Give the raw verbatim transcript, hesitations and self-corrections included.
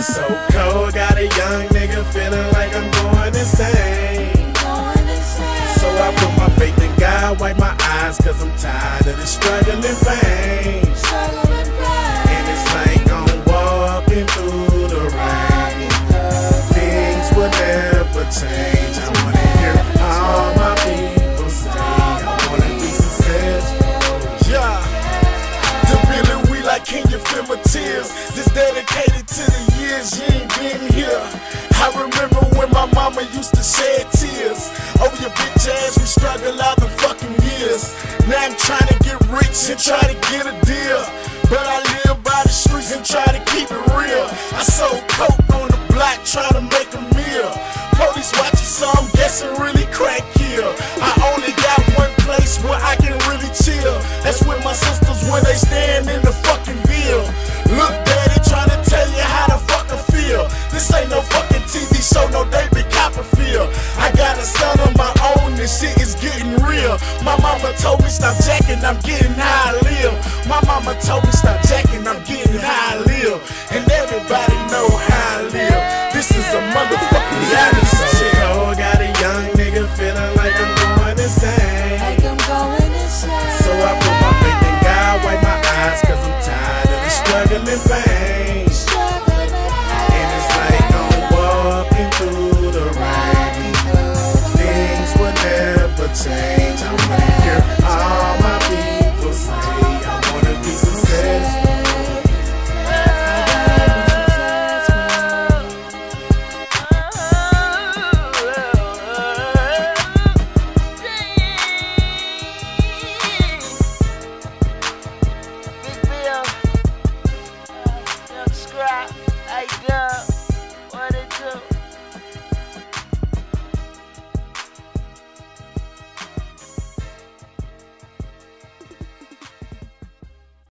So cold, got a young nigga feeling like I'm going insane. So I put my faith in God, wipe my eyes, cause I'm tired of the struggle and pain. And it's like I'm walking through the rain. Things will never change. I wanna hear all my people say, I wanna be successful. Yeah. To Billy, we like, can you feel my tears? This dedicated to the years you ain't been here. I remember when my mama used to shed tears over your bitch ass, we struggle out the fucking years. Now I'm trying to get rich and try to get a deal, but I live by the streets and try to keep it real. I sold coke on the block trying to make a meal. Police watching, so I'm guessing really crack kill. I only got one place where I can really chill. That's with my sisters when they stand in the fucking bill. Look, daddy, trying to tell you how the fuck I feel. This ain't no fucking T V show, no David Copperfield. I got a son of my own, this shit is getting real. My mama told me stop jacking, I'm getting how I live. My mama told me stop jacking, I'm getting how I live. And everybody knows